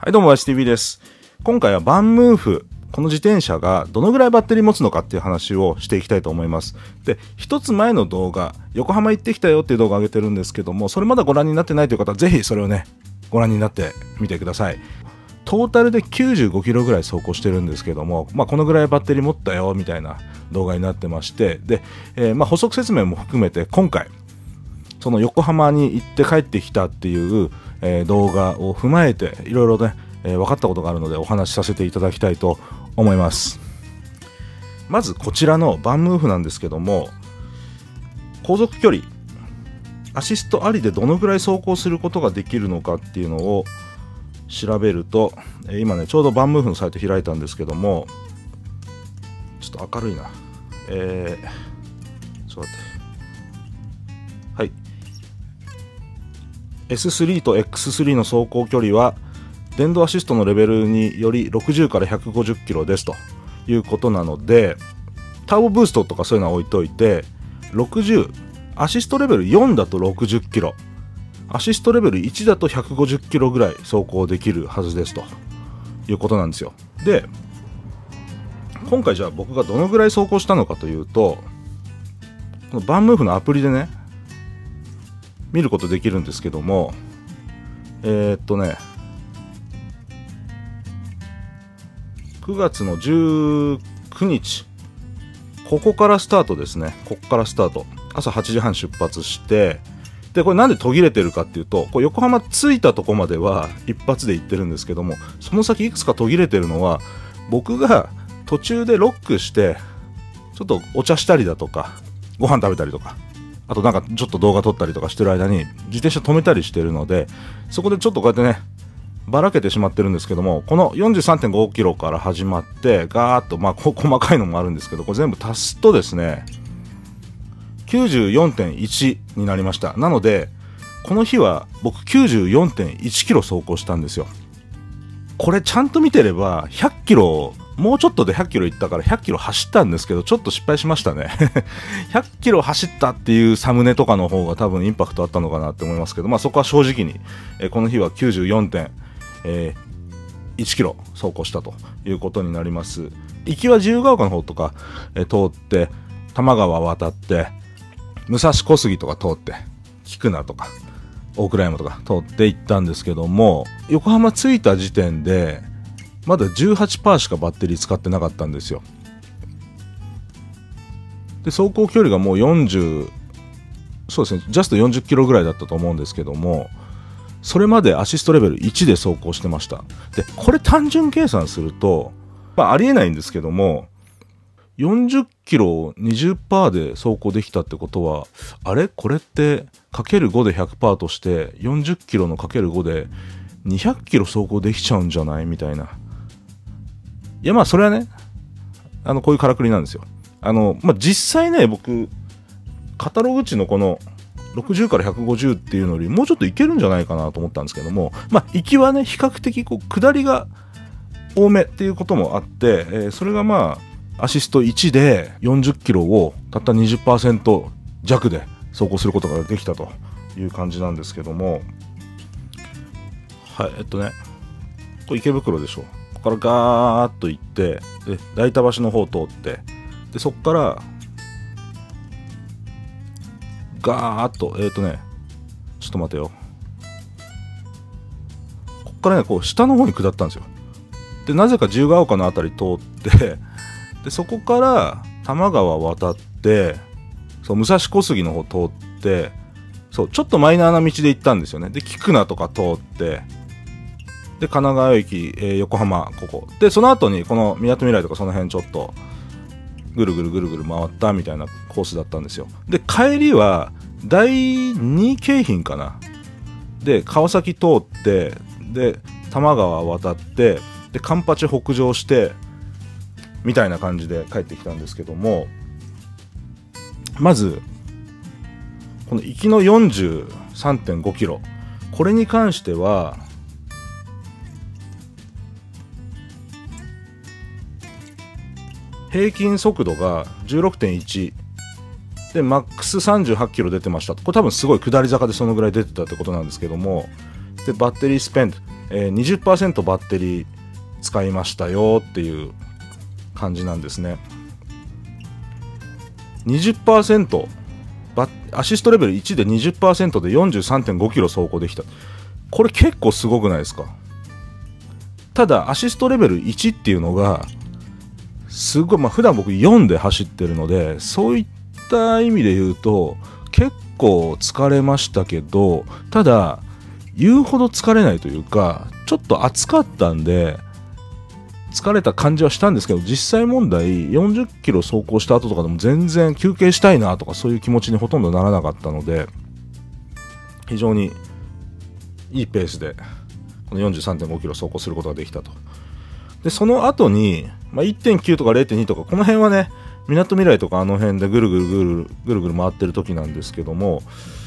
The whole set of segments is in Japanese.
はい、どうも、YSTV です。今回はバンムーフ、この自転車がどのぐらいバッテリー持つのかっていう話をしていきたいと思います。で、一つ前の動画、横浜行ってきたよっていう動画を上げてるんですけども、それまだご覧になってないという方は、ぜひそれをね、ご覧になってみてください。トータルで95キロぐらい走行してるんですけども、このぐらいバッテリー持ったよみたいな動画になってまして、で、補足説明も含めて今回、その横浜に行って帰ってきたっていう、動画を踏まえていろいろね、分かったことがあるのでお話しさせていただきたいと思います。まずこちらのバンムーフなんですけども、航続距離アシストありでどのぐらい走行することができるのかっていうのを調べると、今ねちょうどバンムーフのサイト開いたんですけども、ちょっと明るいな、ちょっと待って、はい、S3 と X3 の走行距離は電動アシストのレベルにより60から150キロですということなので、ターボブーストとかそういうのは置いといて、60、アシストレベル4だと60キロ、アシストレベル1だと150キロぐらい走行できるはずですということなんですよ。で、今回じゃあ僕がどのぐらい走行したのかというと、このバンムーフのアプリでね見ることできるんですけども、9月の19日、ここからスタートですね。ここからスタート、朝8時半出発して、でこれなんで途切れてるかっていうと、こう横浜着いたとこまでは一発で行ってるんですけども、その先いくつか途切れてるのは、僕が途中でロックしてちょっとお茶したりだとかご飯食べたりとか、あとなんかちょっと動画撮ったりとかしてる間に自転車止めたりしてるので、そこでちょっとこうやってねばらけてしまってるんですけども、この 43.5 キロから始まってガーッと、細かいのもあるんですけど、これ全部足すとですね 94.1 になりました。なのでこの日は僕 94.1 キロ走行したんですよ。これちゃんと見てれば100キロ、もうちょっとで100キロいったから100キロ走ったんですけど、ちょっと失敗しましたね100キロ走ったっていうサムネとかの方が多分インパクトあったのかなって思いますけど、そこは正直に、この日は 94.1 キロ走行したということになります。行きは自由が丘の方とか、通って多摩川渡って武蔵小杉とか通って菊名とか大倉山とか通って行ったんですけども、横浜着いた時点でまだ 18% しかバッテリー使ってなかったんですよ。で走行距離がもう40、そうですね、ジャスト40キロぐらいだったと思うんですけども、それまでアシストレベル1で走行してました。でこれ単純計算すると、ありえないんですけども、40キロを 20% で走行できたってことは、あれこれってかける5で 100% として40キロのかける5で200キロ走行できちゃうんじゃないみたいな。いやそれはね、こういうからくりなんですよ。実際ね、僕カタログ値のこの60から150っていうのよりもうちょっといけるんじゃないかなと思ったんですけども、行きはね比較的こう下りが多めっていうこともあって、それがアシスト1で40キロをたった 20% 弱で走行することができたという感じなんですけども、はい、これ池袋でしょ。ここからガーッと行って、で代田橋の方通って、でそこからガーッとちょっと待てよ、ここからねこう下の方に下ったんですよ。でなぜか自由が丘のあたり通ってでそこから多摩川渡って、武蔵小杉の方通って、ちょっとマイナーな道で行ったんですよね。で菊名とか通って、で神奈川駅、横浜ここで、その後にこのみなとみらいとかその辺ちょっとぐるぐる回ったみたいなコースだったんですよ。で帰りは第2京浜かなで川崎通って、で多摩川渡って、で環八北上してみたいな感じで帰ってきたんですけども、まずこの行きの 43.5 キロ、これに関しては平均速度が 16.1 でマックス38キロ出てました。これ多分すごい下り坂でそのぐらい出てたってことなんですけども、でバッテリースペン 20% バッテリー使いましたよっていう感じなんですね。20%アシストレベル1で 20% で 43.5 キロ走行できた。これ結構すごくないですか。ただアシストレベル1っていうのがすごい、普段僕4で走ってるので、そういった意味で言うと結構疲れましたけど、ただ言うほど疲れないというか、ちょっと暑かったんで疲れた感じはしたんですけど、実際問題40キロ走行した後とかでも全然休憩したいなとかそういう気持ちにほとんどならなかったので、非常にいいペースでこの 43.5 キロ走行することができたと。でその後に、1.9 とか 0.2 とかこの辺はね、みなとみらいとかあの辺でぐるぐる回ってる時なんですけども、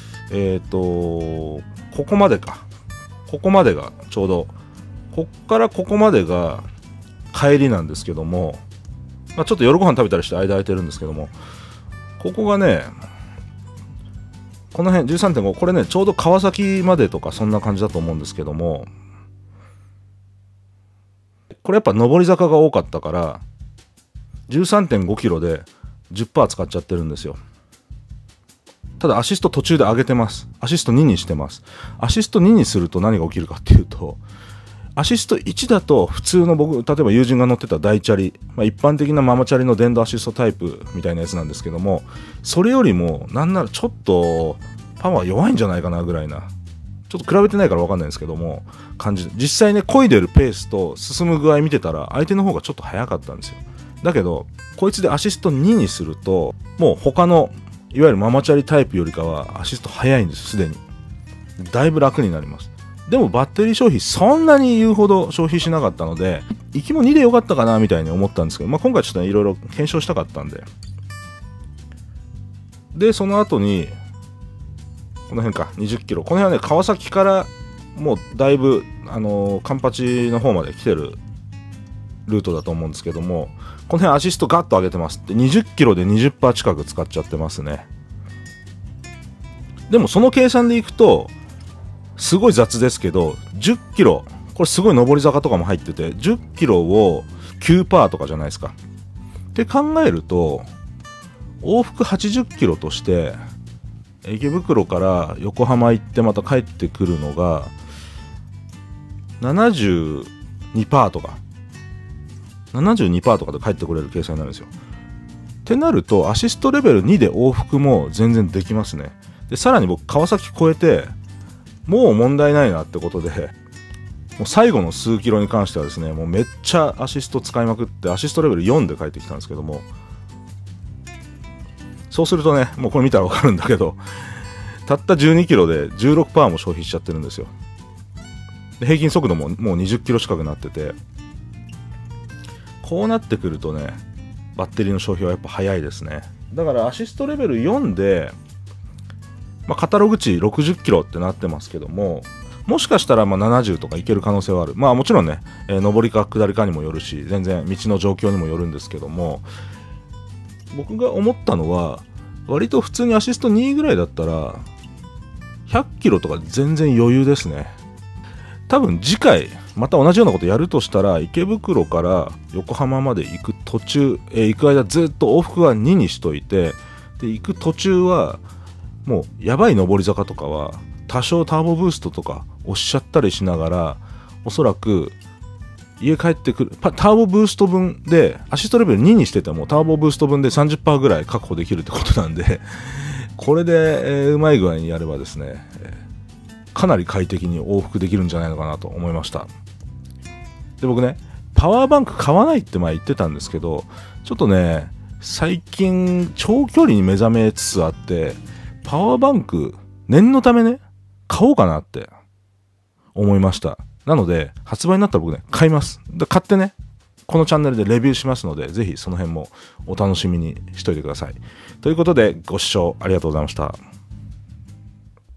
ここまでがちょうどこっからここまでが帰りなんですけども、ちょっと夜ご飯食べたりして間空いてるんですけども、ここがね、この辺 13.5、 これねちょうど川崎までとかそんな感じだと思うんですけども、これやっぱ上り坂が多かったから 13.5 キロで 10% 使っちゃってるんですよ。ただアシスト途中で上げてます。アシスト2にしてます。アシスト2にすると何が起きるかっていうと、アシスト1だと普通の僕、例えば友人が乗ってた大チャリ、一般的なママチャリの電動アシストタイプみたいなやつなんですけども、それよりもなんならちょっとパワー弱いんじゃないかなぐらいな、ちょっと比べてないから分かんないんですけども感じで、実際ね漕いでるペースと進む具合見てたら相手の方がちょっと速かったんですよ。だけどこいつでアシスト2にすると、もう他のいわゆるママチャリタイプよりかはアシスト速いんです。すでにだいぶ楽になります。でもバッテリー消費そんなに言うほど消費しなかったので、行きも2でよかったかなみたいに思ったんですけど、今回ちょっとねいろいろ検証したかったんで、でその後にこの辺か20キロ、この辺はね川崎からもうだいぶカンパチの方まで来てるルートだと思うんですけども、この辺アシストガッと上げてますって、20キロで 20% 近く使っちゃってますね。でもその計算でいくとすごい雑ですけど、10キロ、これすごい上り坂とかも入ってて、10キロを 9% とかじゃないですか。って考えると、往復80キロとして、池袋から横浜行ってまた帰ってくるのが、72% とか、72% とかで帰ってこれる計算になるんですよ。ってなると、アシストレベル2で往復も全然できますね。で、さらに僕、川崎越えて、もう問題ないなってことで、もう最後の数キロに関してはですね、もうめっちゃアシスト使いまくって、アシストレベル4で帰ってきたんですけども、そうするとね、もうこれ見たら分かるんだけど、たった12キロで 16% も消費しちゃってるんですよ。で平均速度ももう20キロ近くなってて、こうなってくるとね、バッテリーの消費はやっぱ早いですね。だからアシストレベル4で、カタログ値60キロってなってますけども、もしかしたら70とかいける可能性はある。もちろんね、上りか下りかにもよるし、全然道の状況にもよるんですけども、僕が思ったのは、割と普通にアシスト2ぐらいだったら100キロとか全然余裕ですね。多分次回また同じようなことやるとしたら、池袋から横浜まで行く途中、行く間ずっと往復は2にしといて、で行く途中はもうやばい上り坂とかは多少ターボブーストとか押しちゃったりしながら、おそらく家帰ってくるターボブースト分で、アシストレベル2にしててもターボブースト分で 30% ぐらい確保できるってことなんで、これで、うまい具合にやればですね、かなり快適に往復できるんじゃないのかなと思いました。で僕ね、パワーバンク買わないって前言ってたんですけど、ちょっとね最近長距離に目覚めつつあって、パワーバンク念のためね買おうかなって思いました。なので発売になったら僕ね買います。買ってねこのチャンネルでレビューしますので、ぜひその辺もお楽しみにしといてください。ということでご視聴ありがとうございました。